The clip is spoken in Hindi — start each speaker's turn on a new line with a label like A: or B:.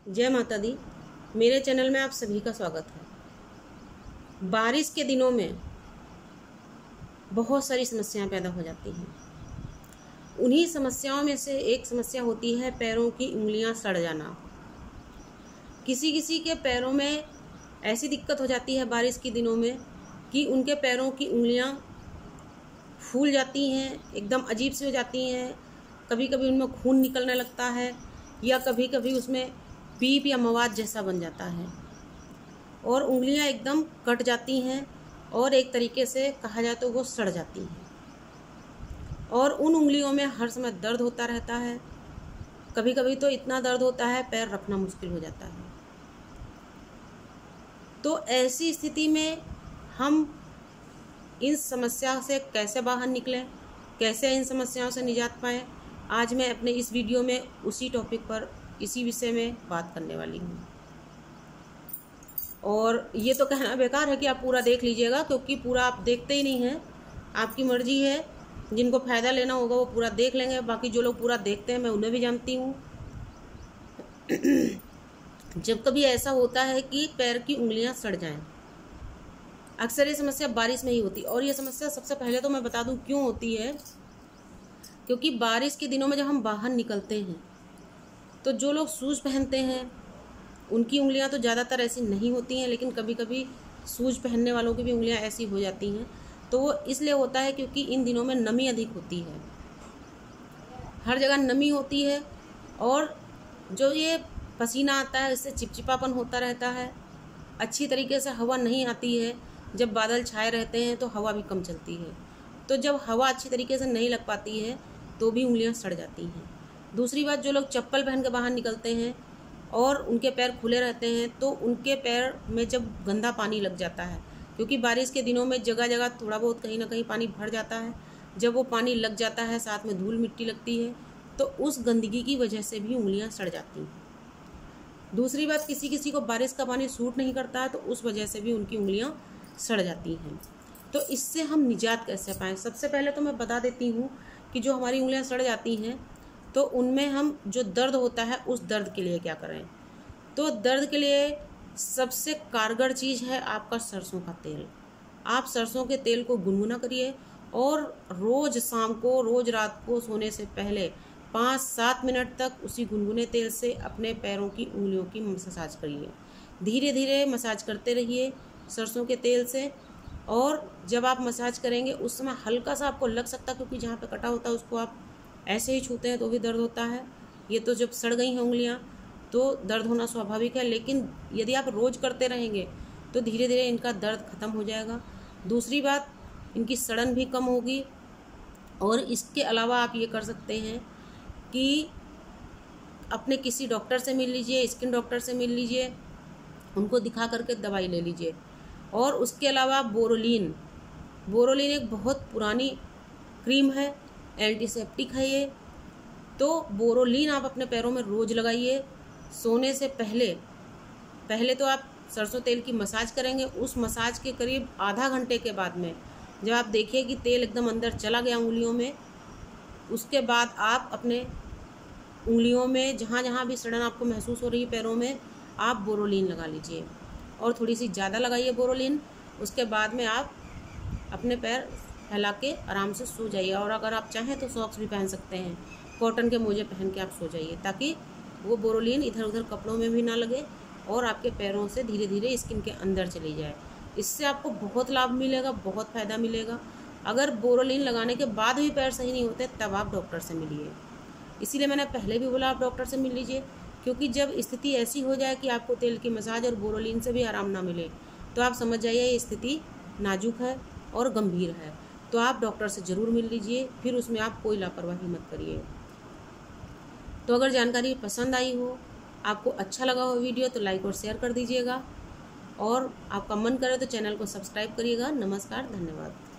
A: जय माता दी। मेरे चैनल में आप सभी का स्वागत है। बारिश के दिनों में बहुत सारी समस्याएं पैदा हो जाती हैं। उन्हीं समस्याओं में से एक समस्या होती है पैरों की उंगलियां सड़ जाना। किसी किसी के पैरों में ऐसी दिक्कत हो जाती है बारिश के दिनों में कि उनके पैरों की उंगलियां फूल जाती हैं, एकदम अजीब सी हो जाती हैं। कभी कभी उनमें खून निकलने लगता है या कभी कभी उसमें पीप या मवाद जैसा बन जाता है और उंगलियां एकदम कट जाती हैं और एक तरीके से कहा जाए तो वो सड़ जाती हैं और उन उंगलियों में हर समय दर्द होता रहता है। कभी कभी तो इतना दर्द होता है पैर रखना मुश्किल हो जाता है। तो ऐसी स्थिति में हम इन समस्या से कैसे बाहर निकलें, कैसे इन समस्याओं से निजात पाएं, आज मैं अपने इस वीडियो में उसी टॉपिक पर इसी विषय में बात करने वाली हूँ। और ये तो कहना बेकार है कि आप पूरा देख लीजिएगा, क्योंकि पूरा आप देखते ही नहीं हैं। आपकी मर्जी है, जिनको फ़ायदा लेना होगा वो पूरा देख लेंगे। बाकी जो लोग पूरा देखते हैं मैं उन्हें भी जानती हूँ। जब कभी ऐसा होता है कि पैर की उंगलियां सड़ जाएं, अक्सर ये समस्या बारिश में ही होती है। और ये समस्या सबसे पहले तो मैं बता दूं क्यों होती है, क्योंकि बारिश के दिनों में जब हम बाहर निकलते हैं तो जो लोग शूज़ पहनते हैं उनकी उंगलियां तो ज़्यादातर ऐसी नहीं होती हैं, लेकिन कभी कभी शूज़ पहनने वालों की भी उंगलियां ऐसी हो जाती हैं। तो वो इसलिए होता है क्योंकि इन दिनों में नमी अधिक होती है, हर जगह नमी होती है और जो ये पसीना आता है इससे चिपचिपापन होता रहता है। अच्छी तरीके से हवा नहीं आती है। जब बादल छाए रहते हैं तो हवा भी कम चलती है, तो जब हवा अच्छी तरीके से नहीं लग पाती है तो भी उंगलियां सड़ जाती हैं। दूसरी बात, जो लोग चप्पल पहन के बाहर निकलते हैं और उनके पैर खुले रहते हैं तो उनके पैर में जब गंदा पानी लग जाता है, क्योंकि बारिश के दिनों में जगह जगह थोड़ा बहुत कहीं ना कहीं पानी भर जाता है। जब वो पानी लग जाता है, साथ में धूल मिट्टी लगती है, तो उस गंदगी की वजह से भी उंगलियां सड़ जाती हैं। दूसरी बात, किसी किसी को बारिश का पानी सूट नहीं करता है तो उस वजह से भी उनकी उंगलियां सड़ जाती हैं। तो इससे हम निजात कैसे पाएँ? सबसे पहले तो मैं बता देती हूँ कि जो हमारी उंगलियां सड़ जाती हैं तो उनमें हम जो दर्द होता है उस दर्द के लिए क्या करें। तो दर्द के लिए सबसे कारगर चीज़ है आपका सरसों का तेल। आप सरसों के तेल को गुनगुना करिए और रोज़ शाम को, रोज़ रात को सोने से पहले 5-7 मिनट तक उसी गुनगुने तेल से अपने पैरों की उंगलियों की मसाज करिए। धीरे धीरे मसाज करते रहिए सरसों के तेल से। और जब आप मसाज करेंगे उस समय हल्का सा आपको लग सकता है, क्योंकि जहाँ पे कटा होता है उसको आप ऐसे ही छूते हैं तो भी दर्द होता है। ये तो जब सड़ गई हैं उंगलियां तो दर्द होना स्वाभाविक है, लेकिन यदि आप रोज़ करते रहेंगे तो धीरे धीरे इनका दर्द ख़त्म हो जाएगा। दूसरी बात, इनकी सड़न भी कम होगी। और इसके अलावा आप ये कर सकते हैं कि अपने किसी डॉक्टर से मिल लीजिए, स्किन डॉक्टर से मिल लीजिए, उनको दिखा करके दवाई ले लीजिए। और उसके अलावा बोरोलीन एक बहुत पुरानी क्रीम है, एंटीसेप्टिक है ये। तो बोरोलीन आप अपने पैरों में रोज़ लगाइए सोने से पहले तो आप सरसों तेल की मसाज करेंगे। उस मसाज के करीब आधा घंटे के बाद में जब आप देखिए कि तेल एकदम अंदर चला गया उंगलियों में, उसके बाद आप अपने उंगलियों में जहाँ जहाँ भी सड़न आपको महसूस हो रही है पैरों में, आप बोरोलीन लगा लीजिए और थोड़ी सी ज़्यादा लगाइए बोरोलीन। उसके बाद में आप अपने पैर फैला के आराम से सो जाइए। और अगर आप चाहें तो सॉक्स भी पहन सकते हैं, कॉटन के मोजे पहन के आप सो जाइए, ताकि वो बोरोलीन इधर उधर कपड़ों में भी ना लगे और आपके पैरों से धीरे धीरे स्किन के अंदर चली जाए। इससे आपको बहुत लाभ मिलेगा, बहुत फ़ायदा मिलेगा। अगर बोरोलीन लगाने के बाद भी पैर सही नहीं होते तब आप डॉक्टर से मिलिए। इसीलिए मैंने पहले भी बोला आप डॉक्टर से मिल लीजिए, क्योंकि जब स्थिति ऐसी हो जाए कि आपको तेल की मसाज और बोरोलीन से भी आराम ना मिले तो आप समझ जाइए ये स्थिति नाजुक है और गंभीर है। तो आप डॉक्टर से ज़रूर मिल लीजिए, फिर उसमें आप कोई लापरवाही मत करिए। तो अगर जानकारी पसंद आई हो, आपको अच्छा लगा हो वीडियो, तो लाइक और शेयर कर दीजिएगा। और आपका मन करे तो चैनल को सब्सक्राइब करिएगा। नमस्कार, धन्यवाद।